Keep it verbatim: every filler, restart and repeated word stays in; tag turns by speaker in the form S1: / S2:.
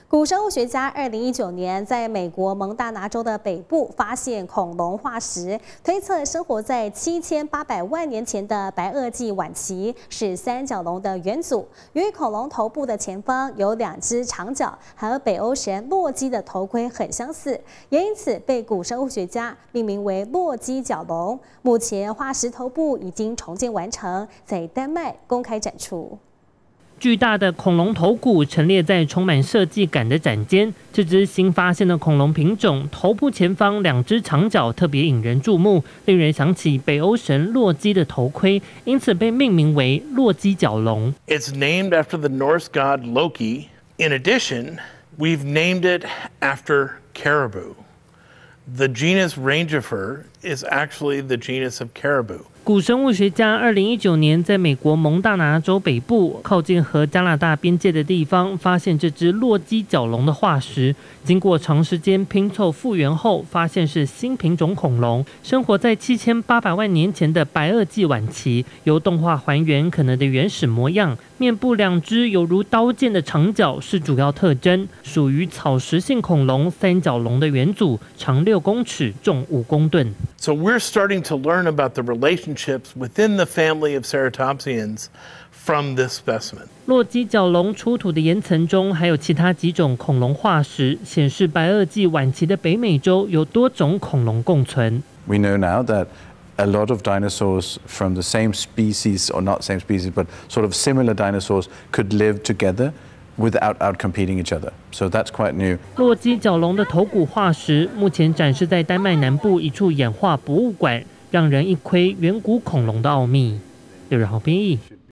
S1: 古生物学家二零一九年在美国蒙大拿州的北部发现恐龙化石，推测生活在七千八百万年前的白垩纪晚期是三角龙的元祖。由于恐龙头部的前方有两只长角，和北欧神洛基的头盔很相似，也因此被古生物学家命名为洛基角龙。目前化石头部已经重建完成，在丹麦公开展出。
S2: 巨大的恐龙头骨陈列在充满设计感的展间。这只新发现的恐龙品种，头部前方两只长角特别引人注目，令人想起北欧神洛基的头盔，因此被命名为洛基角龙。
S3: It's named after the Norse god Loki. In addition, we've named it after caribou. The genus Rangifer is actually the genus of caribou.
S2: 古生物学家二零一九年在美国蒙大拿州北部靠近和加拿大边界的地方，发现这只洛基角龙的化石。经过长时间拼凑复原后，发现是新品种恐龙，生活在七千八百万年前的白垩纪晚期。由动画还原可能的原始模样，面部两只犹如刀剑的长角是主要特征，属于草食性恐龙三角龙的元祖，长六公尺，重五公吨。
S3: So we're starting to learn about the relationships within the family of ceratopsians from this specimen.
S2: 洛基角龙出土的岩层中还有其他几种恐龙化石，显示白垩纪晚期的北美洲有多种恐龙共存。
S4: We know now that a lot of dinosaurs from the same species, or not same species, but sort of similar dinosaurs, could live together without outcompeting each other. So that's quite new.
S2: 洛基角龙的头骨化石目前展示在丹麦南部一处演化博物馆，让人一窥远古恐龙的奥秘。六日豪编译。